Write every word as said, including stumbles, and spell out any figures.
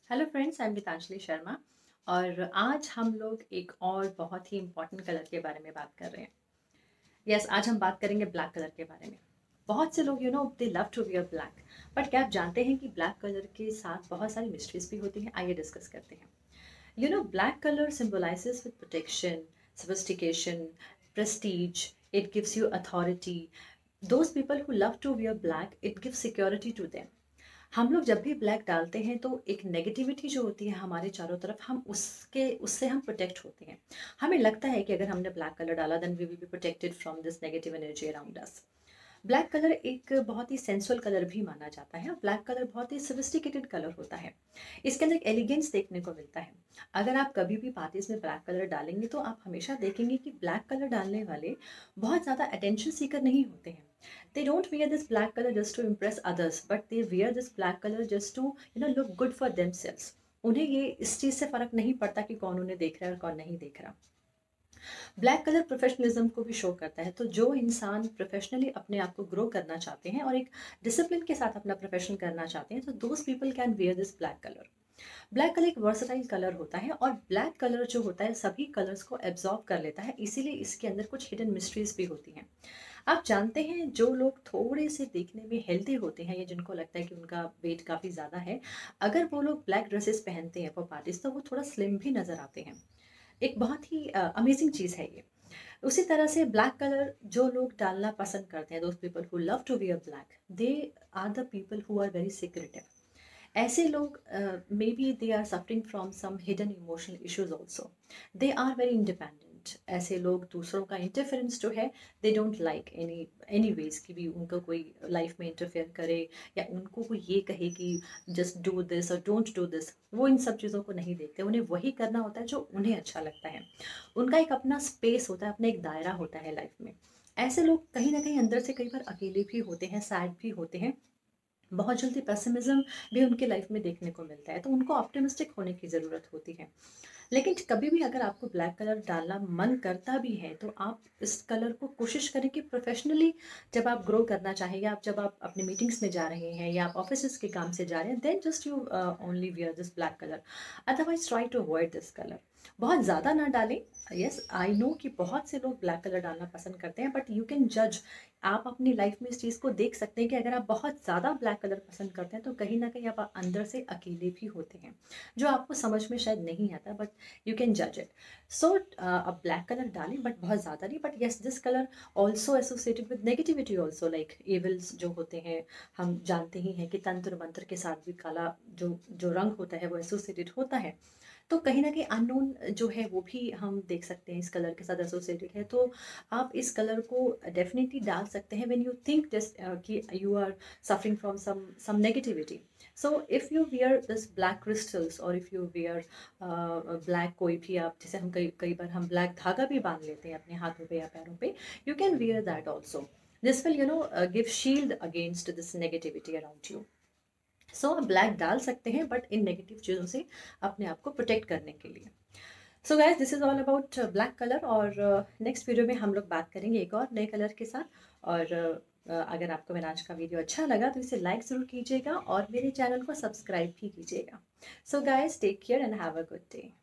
Hello friends, I am Geetanjali Sharma. और आज हम लोग एक और बहुत ही इम्पॉर्टेंट कलर के बारे में बात कर रहे हैं। यस yes, आज हम बात करेंगे ब्लैक कलर के बारे में। बहुत से लोग you know they love to wear black, but क्या आप जानते हैं कि ब्लैक कलर के साथ बहुत सारी मिस्ट्रीज भी होती हैं? आइए डिस्कस करते हैं। You know black colour symbolizes with protection, sophistication, prestige. It gives you authority. Those people who love to wear black, it gives security to them. हम लोग जब भी ब्लैक डालते हैं तो एक नेगेटिविटी जो होती है हमारे चारों तरफ, हम उसके उससे हम प्रोटेक्ट होते हैं। हमें लगता है कि अगर हमने ब्लैक कलर डाला then we will be protected from this negative energy around us. Black colour एक बहुत ही सेंसुअल कलर भी माना जाता है और ब्लैक कलर बहुत ही सोफिस्टिकेटेड कलर होता है। इसके अंदर एक एलिगेंस देखने को मिलता है। अगर आप कभी भी पार्टीज में ब्लैक कलर डालेंगे तो आप हमेशा देखेंगे कि ब्लैक कलर डालने वाले बहुत ज़्यादा अटेंशन सीकर नहीं होते हैं। They don't wear this black color just to impress others, but they wear this black color just to you know look good for themselves. उन्हें ये इस चीज़ से फ़र्क नहीं पड़ता कि कौन उन्हें देख रहा है और कौन नहीं देख रहा। ब्लैक कलर प्रोफेशनलिज्म को भी शो करता है। तो जो इंसान प्रोफेशनली अपने आप को ग्रो करना चाहते हैं और एक डिसिप्लिन के साथ अपना प्रोफेशन करना चाहते हैं, तो those people can wear this black colour. Black colour एक वर्सटाइल कलर होता है और ब्लैक कलर जो होता है सभी कलर्स को एब्जॉर्ब कर लेता है, इसीलिए इसके अंदर कुछ हिडन मिस्ट्रीज भी होती हैं। आप जानते हैं जो लोग थोड़े से देखने में हेल्दी होते हैं या जिनको लगता है कि उनका वेट काफ़ी ज़्यादा है, अगर वो लोग ब्लैक ड्रेसेस पहनते हैं फॉर पार्टीज तो वो थोड़ा स्लिम भी नज़र आते हैं। एक बहुत ही अमेजिंग चीज़ है ये। उसी तरह से ब्लैक कलर जो लोग डालना पसंद करते हैं, those people who love to wear black, they are the people who are very secretive. ऐसे लोग may be they are suffering from some hidden emotional issues also. They are very independent. ऐसे लोग दूसरों का इंटरफेरेंस जो है they don't like any any ways कि भी उनको कोई लाइफ में इंटरफेयर करे या उनको कोई ये कहे कि जस्ट डू दिस और डोंट डू दिस। वो इन सब चीज़ों को नहीं देखते, उन्हें वही करना होता है जो उन्हें अच्छा लगता है। उनका एक अपना स्पेस होता है, अपना एक दायरा होता है लाइफ में। ऐसे लोग कहीं ना कहीं अंदर से कई बार अकेले भी होते हैं, सैड भी होते हैं। बहुत जल्दी पेसिमिज्म भी उनके लाइफ में देखने को मिलता है, तो उनको ऑप्टिमिस्टिक होने की ज़रूरत होती है। लेकिन कभी भी अगर आपको ब्लैक कलर डालना मन करता भी है तो आप इस कलर को कोशिश करें कि प्रोफेशनली जब आप ग्रो करना चाहें या आप जब आप अपने मीटिंग्स में जा रहे हैं या आप ऑफिस के काम से जा रहे हैं, then just you only wear this black colour. Otherwise try to avoid this colour. बहुत ज़्यादा ना डालें। यस, आई नो कि बहुत से लोग ब्लैक कलर डालना पसंद करते हैं, बट यू कैन जज। आप अपनी लाइफ में इस चीज़ को देख सकते हैं कि अगर आप बहुत ज़्यादा ब्लैक कलर पसंद करते हैं तो कहीं ना कहीं आप अंदर से अकेले भी होते हैं, जो आपको समझ में शायद नहीं आता, बट यू कैन जज इट। सो अब ब्लैक कलर डालें बट बहुत ज़्यादा नहीं। But yes, this colour also associated with negativity also, like evils जो होते हैं। हम जानते ही हैं कि तंत्र मंत्र के साथ भी काला जो जो रंग होता है वो एसोसिएटेड होता है। तो कहीं ना कहीं अननोन जो है वो भी हम देख सकते हैं इस कलर के साथ एसोसिएटेड है। तो आप इस कलर को डेफिनेटली डाल सकते हैं व्हेन यू थिंक जस्ट कि you are suffering from some some negativity. So if you wear this black crystals और इफ़ यू वियर ब्लैक, कोई भी आप जैसे हम कई कई बार हम ब्लैक धागा भी बांध लेते हैं अपने हाथों पे या पैरों पे, you can wear that also. This will you know give shield against this negativity around you. So आप ब्लैक डाल सकते हैं बट इन नेगेटिव चीज़ों से अपने आप को प्रोटेक्ट करने के लिए। So guys, this is all about black colour. और नेक्स्ट वीडियो में हम लोग बात करेंगे एक और नए कलर के साथ। और uh, अगर आपको मेरा आज का वीडियो अच्छा लगा तो इसे लाइक ज़रूर कीजिएगा और मेरे चैनल को सब्सक्राइब भी कीजिएगा। So guys, take care and have a good day.